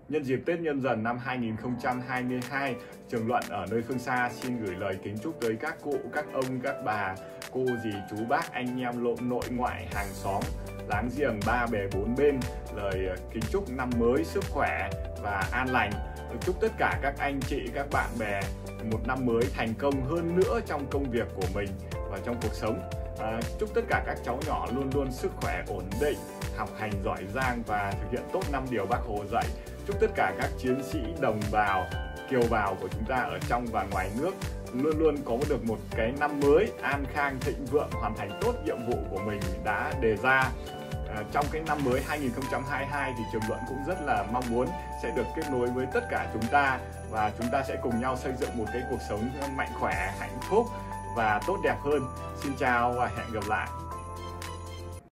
Nhân dịp Tết Nhâm Dần năm 2022, Trường Luận ở nơi phương xa xin gửi lời kính chúc tới các cụ, các ông, các bà, cô dì, chú bác, anh em lộn nội ngoại, hàng xóm, láng giềng ba bề bốn bên. Lời kính chúc năm mới sức khỏe và an lành. Chúc tất cả các anh chị, các bạn bè một năm mới thành công hơn nữa trong công việc của mình và trong cuộc sống. Chúc tất cả các cháu nhỏ luôn luôn sức khỏe ổn định, học hành giỏi giang và thực hiện tốt 5 điều Bác Hồ dạy. Chúc tất cả các chiến sĩ, đồng bào, kiều bào của chúng ta ở trong và ngoài nước luôn luôn có được một cái năm mới an khang, thịnh vượng, hoàn thành tốt nhiệm vụ của mình đã đề ra. Trong cái năm mới 2022 thì Trường Luận cũng rất là mong muốn sẽ được kết nối với tất cả chúng ta và chúng ta sẽ cùng nhau xây dựng một cái cuộc sống mạnh khỏe, hạnh phúc và tốt đẹp hơn. Xin chào và hẹn gặp lại.